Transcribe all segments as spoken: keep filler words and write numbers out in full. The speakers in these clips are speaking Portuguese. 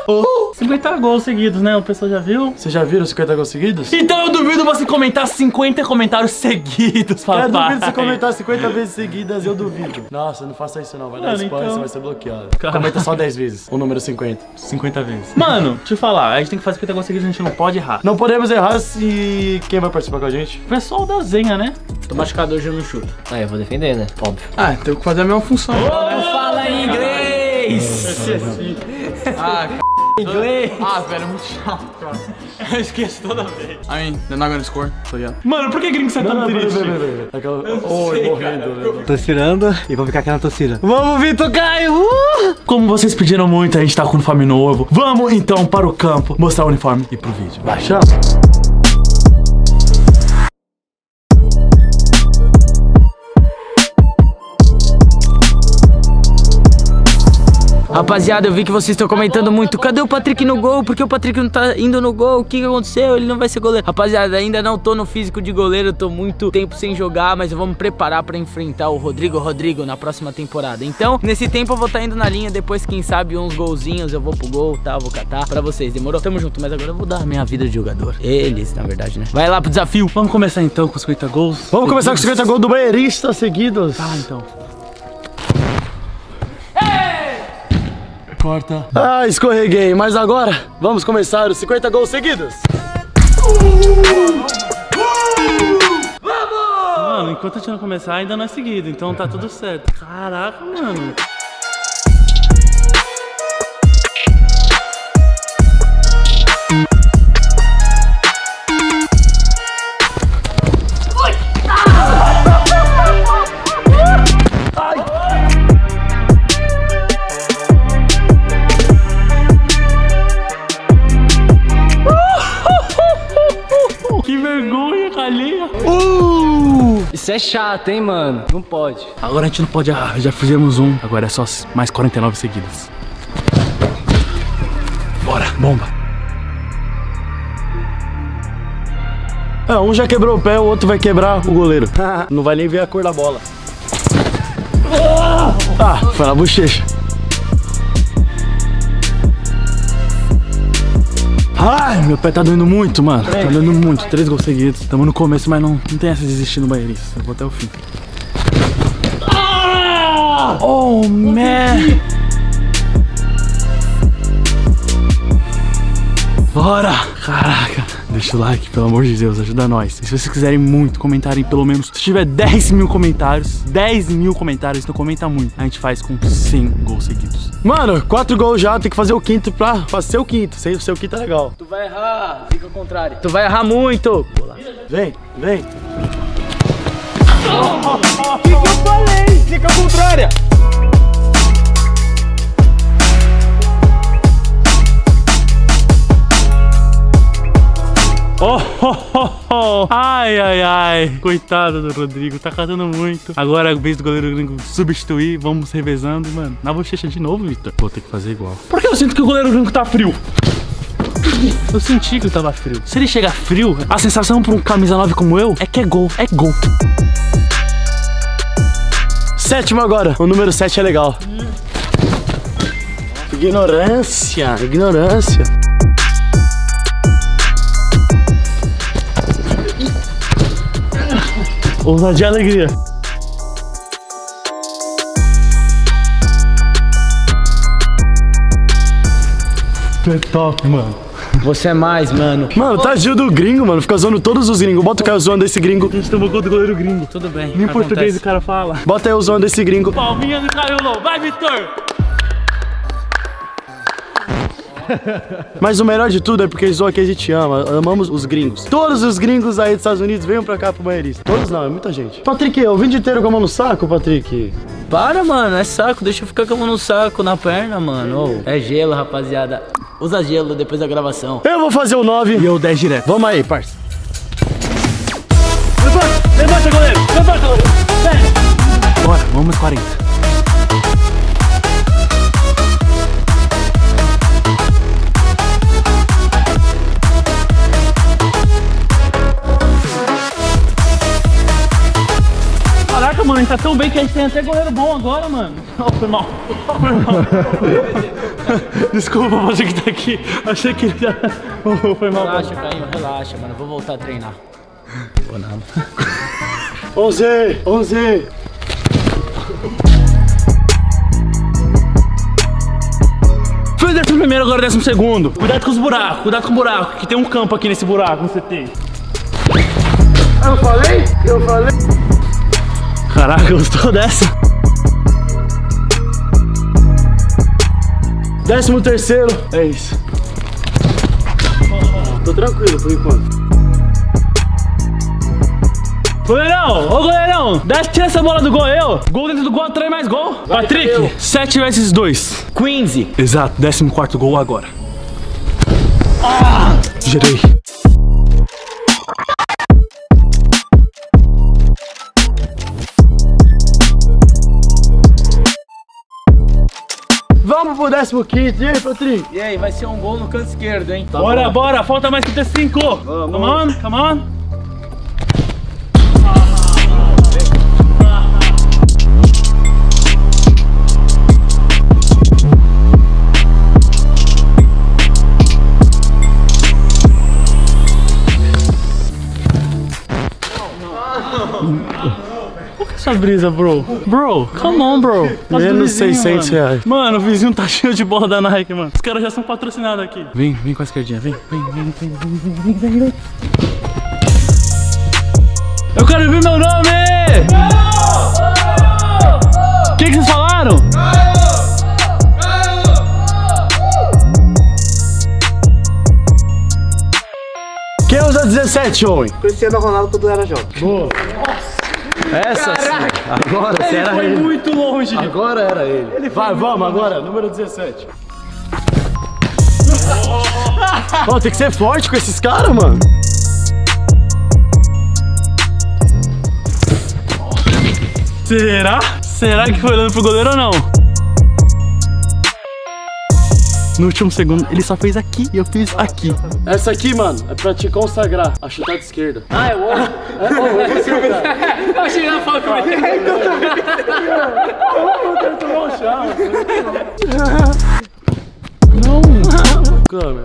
Uh! cinquenta gols seguidos, né? O pessoal já viu? Vocês já viram cinquenta gols seguidos? Então eu duvido você comentar cinquenta comentários seguidos, papai. Eu duvido você comentar cinquenta vezes seguidas, eu duvido. Nossa, não faça isso não, vai dar Mano, spoiler, então... você vai ser bloqueado. Caralho. Comenta só dez vezes, o número cinquenta. cinquenta vezes. Mano, deixa eu falar, a gente tem que fazer cinquenta gols seguidos, a gente não pode errar. Não podemos errar se... Quem vai participar com a gente? O pessoal da Zenha, né? Tô machucado hoje, eu não chuto. Ah, eu vou defender, né? Óbvio. Ah, tenho que fazer a mesma função. Fala em inglês! Ah, c... Inglês! Ah, velho, é muito chato, cara. Eu esqueço toda vez. I mean, they're not gonna score, so yeah. Mano, por que gringo você é tão triste? Aquela... Oi, morrendo, né? Tô tirando e vou ficar aqui na torcida. Vamos, Vitor Caio! Uh! Como vocês pediram muito, a gente tá com um uniforme novo. Vamos então para o campo mostrar o uniforme e pro vídeo. Vai, chama! Rapaziada, eu vi que vocês estão comentando muito. Cadê o Patrick no gol? Porque o Patrick não tá indo no gol? O que que aconteceu? Ele não vai ser goleiro. Rapaziada, ainda não tô no físico de goleiro. Eu tô muito tempo sem jogar, mas eu vou me preparar pra enfrentar o Rodrigo Rodrigo na próxima temporada. Então, nesse tempo eu vou estar tá indo na linha. Depois, quem sabe, uns golzinhos eu vou pro gol, tá? Vou catar pra vocês. Demorou? Tamo junto, mas agora eu vou dar a minha vida de jogador. Eles, na verdade, né? Vai lá pro desafio. Vamos começar então com os cinquenta gols. Vamos começar com cinquenta gols do Banheirista seguidos. Ah, então. Corta. Ah, escorreguei, mas agora vamos começar os cinquenta gols seguidos. Mano, enquanto a gente não começar, ainda não é seguido, então tá tudo certo. Caraca, mano. Que vergonha, calheia. Uh! Isso é chato, hein, mano? Não pode. Agora a gente não pode errar, já fizemos um. Agora é só mais quarenta e nove seguidas. Bora, bomba. É, um já quebrou o pé, o outro vai quebrar o goleiro. Não vai nem ver a cor da bola. Ah, foi na bochecha. Ai, meu pé tá doendo muito, mano. Tá doendo muito. Três gols seguidos. Tamo no começo, mas não, não tem essa de desistir no Banheirista. Eu vou até o fim. Ah! Oh, man! Bora! Caraca! Deixa o like, pelo amor de Deus, ajuda nós. E se vocês quiserem muito, comentarem pelo menos. Se tiver dez mil comentários, dez mil comentários, então comenta muito. A gente faz com cem gols seguidos. Mano, quatro gols já, tem que fazer o quinto pra fazer o quinto. Sem ser o quinto é legal. Tu vai errar, fica ao contrário. Tu vai errar muito. Vem, vem. O que que eu falei? Fica ao contrário. Oh, oh, oh, oh. Ai, ai, ai. Coitado do Rodrigo, tá catando muito. Agora é a vez do goleiro gringo substituir. Vamos revezando, mano. Na bochecha de novo, Vitor. Vou ter que fazer igual. Por que eu sinto que o goleiro gringo tá frio? Eu senti que ele tava frio. Se ele chegar frio, a sensação pra um camisa nove como eu é que é gol, é gol. Sétimo agora. O número sete é legal. Ignorância, ignorância. Ousadia e alegria. É top, mano. Você é mais, mano. Mano, tadinho do gringo, mano. Fica zoando todos os gringos. Bota o cara zoando esse gringo. A gente tomou gol do goleiro gringo. Tudo bem. Em português o cara fala. Bota aí o zoando esse gringo. Palminha do Caiolão. Vai, Vitor! Mas o melhor de tudo é porque eles zoam que a gente ama. Amamos os gringos. Todos os gringos aí dos Estados Unidos venham pra cá pro Banheirista. Todos não, é muita gente. Patrick, eu vim de inteiro com a mão no saco, Patrick. Para, mano, é saco. Deixa eu ficar com a mão no saco, na perna, mano. Oh, é gelo, rapaziada. Usa gelo depois da gravação. Eu vou fazer o nove. E eu dez direto. Vamos aí, parça. Levanta, levanta, goleiro. Levanta, goleiro. Vem. Bora, vamos quarenta. Caraca, Caraca, mano, a gente tá tão bem que a gente tem até goleiro bom agora, mano. Oh, foi mal. Foi mal. Desculpa você que tá aqui. Achei que ele já... Oh, foi mal. Relaxa, Caio, relaxa, mano. Eu vou voltar a treinar. Pô, nada. onze, onze. Foi o décimo primeiro, agora o décimo segundo. Cuidado com os buracos, cuidado com o buraco, que tem um campo aqui nesse buraco, você tem. Eu falei? Eu falei? Caraca, gostou dessa? Décimo terceiro. É isso. Tô tranquilo por enquanto. Goleirão, ô goleirão, desce, tira essa bola do gol, eu. Gol dentro do gol, atrai mais gol. Vai, Patrick, sete vezes dois. quinze. Exato, décimo quarto gol agora. Ah, gerei. Vamos pro décimo quinto. E aí, Patrick? E aí, vai ser um gol no canto esquerdo, hein? Tá Bora, bom. bora, falta mais trinta e cinco. Vamos. Come on, come on. Qual que é essa brisa, bro? Bro, come on, bro. Menos seiscentos reais. Mano, o vizinho tá cheio de bola da Nike, mano. Os caras já são patrocinados aqui. Vem, vem com a esquerdinha, vem, vem, vem, vem, vem, vem, vem, vem. Eu quero ver meu nome! O que que vocês falaram? Quem usa dezessete, homem? Cristiano Ronaldo quando era jovem. Boa. Essa sim. Agora você era Foi ele. muito longe. Agora era ele. Vai, vamos agora. Número dezessete. Ó, tem que ser forte com esses caras, mano. Será? Será que foi olhando pro goleiro ou não? No último segundo, ele só fez aqui e eu fiz aqui. Essa aqui, mano, é pra te consagrar. A chutar de esquerda. Ah, é o é, é você, cara. Eu achei na foto, mas... Eu quero tomar um chá. Não! Câmera.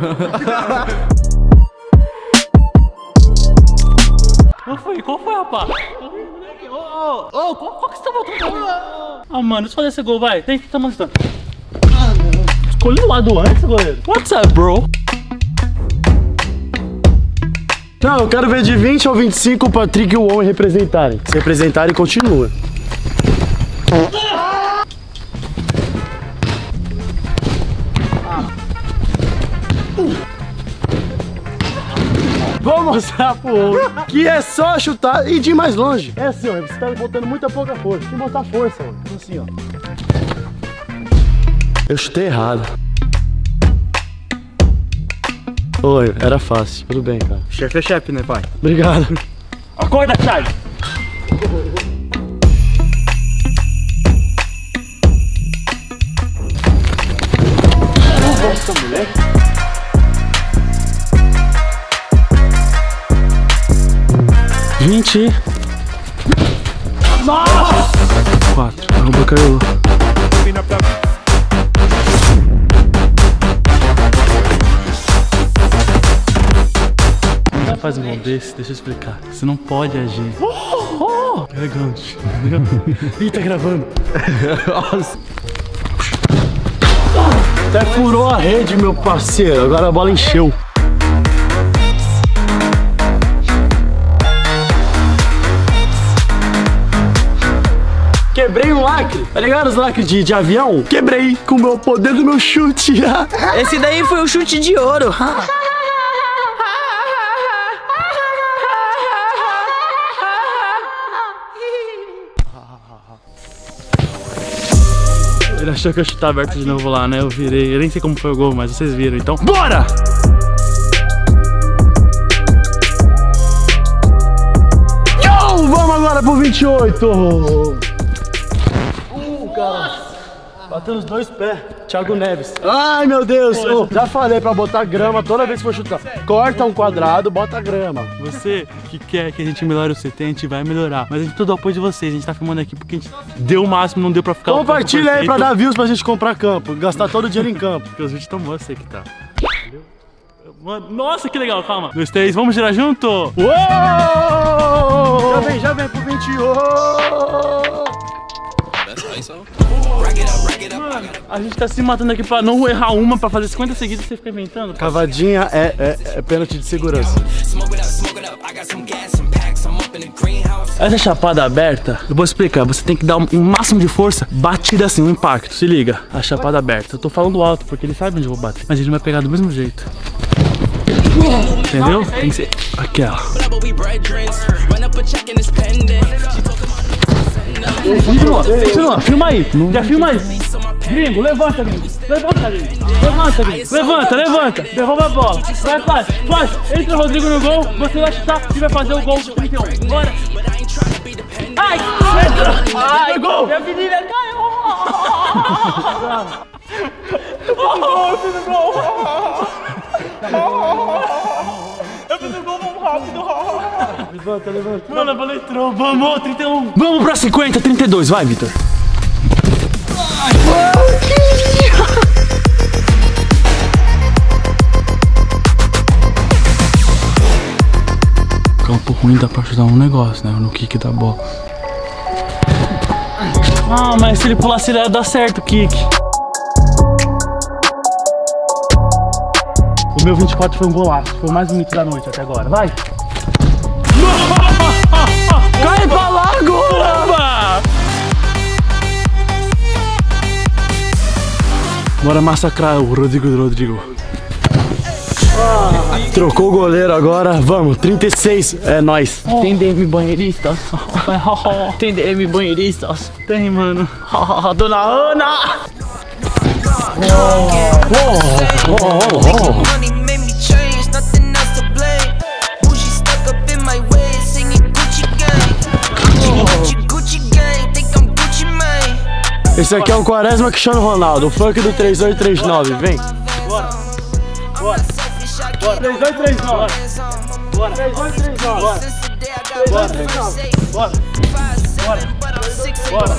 Qual foi? Qual foi, rapaz? Ô, ô, ô, qual, qual que você tá voltando? Ah, mano, deixa eu fazer esse gol, vai. Tem que tá mostrando. Escolhi o lado antes, goleiro. What's up, bro? Não, eu quero ver de vinte ou vinte e cinco o Patrick e o homem representarem. Se representarem, continua. Vou mostrar pro homem que é só chutar e de ir mais longe. É assim, ó, você tá botando muita pouca força. Tem que botar força, mano. Assim, ó. Eu chutei errado. Oi, era fácil. Tudo bem, cara. Chefe é chefe, né, pai? Obrigado. Acorda, Charlie. Nossa, moleque. vinte. Nossa! quatro. Arroba caiu. Quando você faz um gol desse, deixa eu explicar. Você não pode agir. Oh, oh. Elegante. Ih, tá gravando. Nossa. Até furou a rede, meu parceiro. Agora a bola encheu. Quebrei um lacre. Tá ligado os lacres de, de avião? Quebrei com o meu poder do meu chute. Esse daí foi o chute de ouro. Ele achou que eu ia chutar aberto de novo lá, né? Eu virei. Eu nem sei como foi o gol, mas vocês viram. Então, bora! Yo! Vamos agora pro vinte e oito. Uh, cara. Bateu nos dois pés. Thiago Neves. Ai, meu Deus. Ô, já falei pra botar grama toda vez que for chutar. Corta um quadrado, bota grama. Você que quer que a gente melhore o C T, a gente vai melhorar. Mas a gente todo o apoio de vocês. A gente tá filmando aqui porque a gente deu o máximo, não deu pra ficar... Compartilha aí pra dar views pra gente comprar campo. Gastar todo o dinheiro em campo. Porque os vídeos tão bons, você que tá. Valeu. Mano, nossa, que legal, calma. Dois, três, vamos girar junto? Uou! Já vem, já vem pro vinte. Uou! Mano, a gente tá se matando aqui pra não errar uma, pra fazer cinquenta seguidas e você fica inventando. Cavadinha é, é, é pênalti de segurança. Essa chapada aberta, eu vou explicar, você tem que dar um, um máximo de força, batida assim, um impacto, se liga. A chapada aberta, eu tô falando alto porque ele sabe onde eu vou bater, mas ele vai pegar do mesmo jeito. Entendeu? Tem que ser aquela. Continua, continua, filma aí, já filma aí. Gringo, levanta, gringo. Levanta, gringo. Levanta, gringo. Levanta, levanta. Derruba a bola. Vai, faz, faz. Entra o Rodrigo no gol, você vai chutar e vai fazer o gol de trinta e um. Bora. Ai, entra. Ai, gol. Minha menina caiu. Eu fiz o gol, eu fiz o gol. Eu fiz o gol, vamos rápido. Levanta, levanta. Mano, a bola entrou. Vamos, trinta e um. Vamos pra cinquenta, trinta e dois. Vai, Vitor. Campo ruim dá pra ajudar um negócio, né? No kick da bola. Ah, mas se ele pulasse, ele ia dar certo o kick. O meu vinte e quatro foi um golaço. Foi o mais bonito da noite até agora. Vai! Cai pra lá agora! Bora massacrar o Rodrigo do Rodrigo. Ah, trocou o goleiro agora. Vamos, trinta e seis. É nóis. Tem D M banheiristas? Tem D M banheiristas? Tem, mano. Dona Ana! Esse aqui é o Quaresma Cristiano Ronaldo, o funk do três oito três nove, vem. Bora. Bora. Bora. três oito três nove. Bora. três oito três nove. Bora. três oito três nove. Bora. Bora. Bora.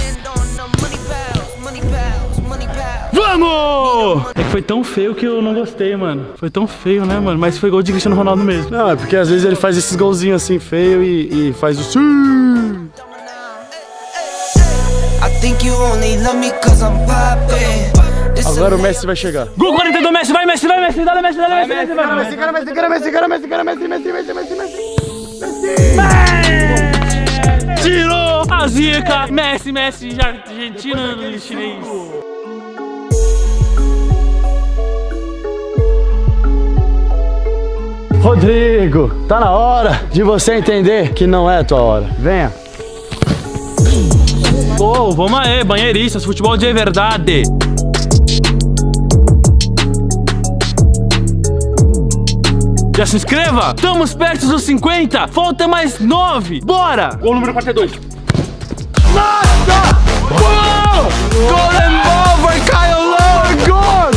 Vamos! É que foi tão feio que eu não gostei, mano. Foi tão feio, né, mano? Mas foi gol de Cristiano Ronaldo mesmo. Não, é porque às vezes ele faz esses golzinhos assim feio e, e faz o sim. Agora o Messi vai chegar. Gol quarenta do Messi, vai Messi, vai Messi, dá Messi, dá Messi, Messi, vai Messi, cara, Messi, cara, Messi, cara, Messi, cara, Messi, Messi, Messi, Messi, Messi. Tirou a zica, Messi, Messi, argentino e chinês. Rodrigo, tá na hora de você entender que não é a tua hora. Venha. Pô, vamos aí, banheiristas, futebol de verdade. Já se inscreva? Estamos perto dos cinquenta, falta mais nove. Bora! Gol número quarenta e dois. Nossa! Gol! Golden Ball vai cair low, gol!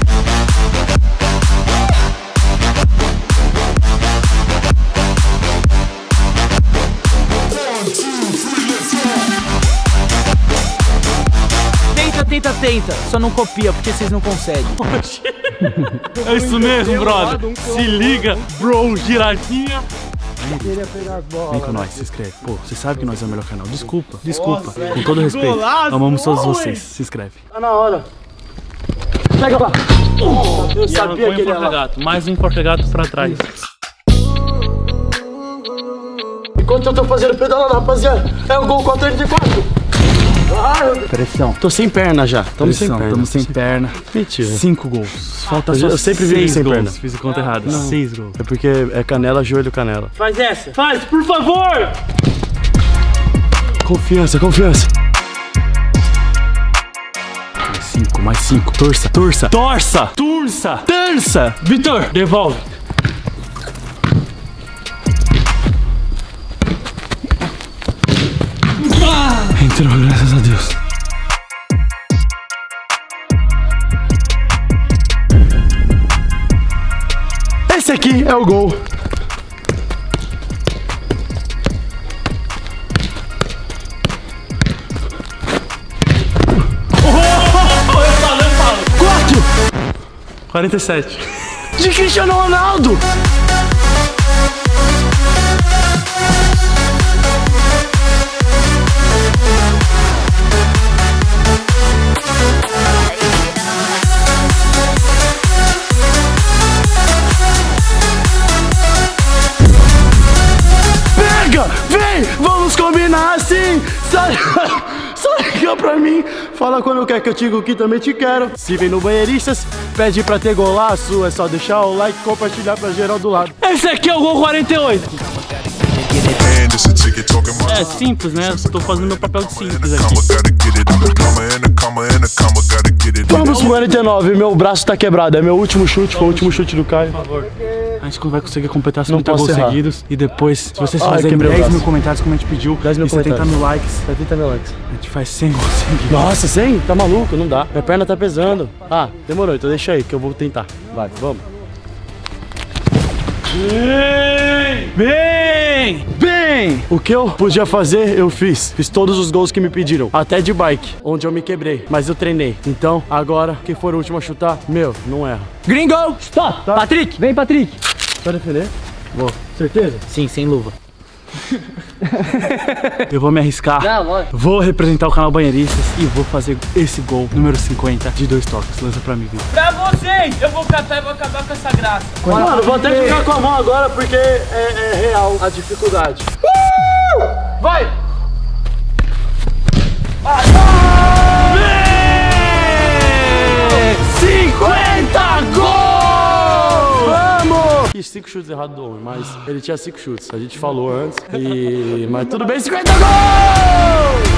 Tenta, tenta, só não copia porque vocês não conseguem. É isso mesmo, brother. Se liga, bro, giradinha. Vem com nós, se inscreve. Pô, você sabe que nós é o melhor canal. Desculpa, desculpa. Com todo respeito, amamos todos vocês. Se inscreve. Tá na hora. Pega lá. Eu E sabia que ele ia lá. gato. Mais um porca-gato pra trás. Enquanto eu tô fazendo pedalada, rapaziada, é o gol quatrocentos e trinta e quatro. Pressão. Tô sem perna já. Tamo sem perna. Estamos sem perna. Mentira. Cinco gols. Falta Eu só eu sempre vivi seis sem gols. perna. Fiz a conta errada. Seis gols. É porque é canela, joelho, canela. Faz essa. Faz, por favor. Confiança, confiança. Mais cinco, mais cinco. Torça, torça. Torça. Torça. Torça. Vitor, devolve. Entrou, graças a Deus. aqui é o gol. quarenta e sete. De Cristiano Ronaldo. Pega, vem, vamos combinar assim. Sai, só liga pra mim. Fala quando quer que eu digo que também te quero. Se vem no Banheiristas, pede pra ter golaço. É só deixar o like e compartilhar pra geral do lado. Esse aqui é o gol quarenta e oito. É simples, né? Tô fazendo meu papel de simples aqui. Vamos pro quarenta e nove, meu braço tá quebrado. É meu último chute, foi o último chute do Caio. Por favor. A gente vai conseguir completar Não cinquenta posso gols errar. seguidos. E depois, se vocês Ai, fizerem quebrei o dez braço. mil comentários, como a gente pediu, dez mil e setenta comentários. mil likes, setenta mil likes. a gente faz cem gols seguidos. Nossa, cem? Tá maluco? Não dá. Minha perna tá pesando. Ah, demorou, então deixa aí que eu vou tentar. Vai, vamos. Vem! Vem! Vem! O que eu podia fazer, eu fiz. Fiz todos os gols que me pediram. Até de bike, onde eu me quebrei. Mas eu treinei. Então, agora, quem for o último a chutar, meu, não erra. Gringo! Stop! Tá. Patrick, vem, Patrick! Vai defender? Vou. Certeza? Sim, sem luva. Eu vou me arriscar. Não, lógico. Vou representar o canal Banheiristas e vou fazer esse gol número cinquenta de dois toques. Lança pra mim, viu? Pra vocês! Eu vou catar e vou acabar com essa graça. Mano, vou até jogar com a mão agora porque é, é real a dificuldade. Uh! Vai! cinquenta gols! Vamos! Fiz cinco chutes errados do homem, mas ele tinha cinco chutes. A gente falou antes. E... Mas tudo bem, cinquenta gols!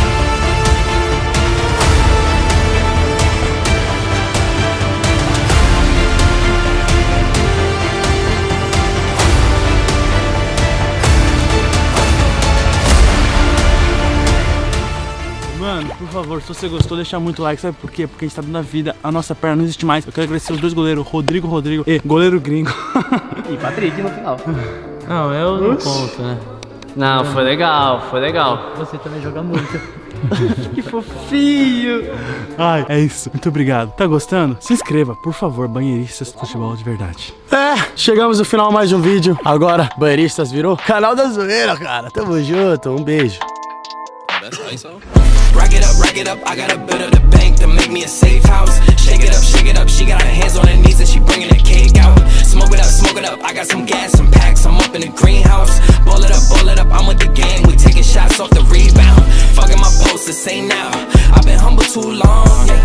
Mano, por favor, se você gostou, deixa muito like. Sabe por quê? Porque a gente tá dando a vida. A nossa perna não existe mais. Eu quero agradecer os dois goleiros, Rodrigo Rodrigo e goleiro gringo. E Patrick no final. Não, eu não conto, né? Não, foi legal, foi legal. Você também joga muito. Que fofinho. Ai, é isso. Muito obrigado. Tá gostando? Se inscreva, por favor. Banheiristas Futebol de Verdade. É, chegamos no final de mais um vídeo. Agora, Banheiristas virou canal da zoeira, cara. Tamo junto, um beijo. Rack it up, rack it up, I gotta build up the bank to make me a safe house. Shake it up, shake it up, she got her hands on her knees and she bringing the cake out. Smoke it up, smoke it up, I got some gas, some packs, I'm up in the greenhouse. Ball it up, ball it up, I'm with the gang, we taking shots off the rebound. Fucking my post, the same now, I've been humble too long, yeah.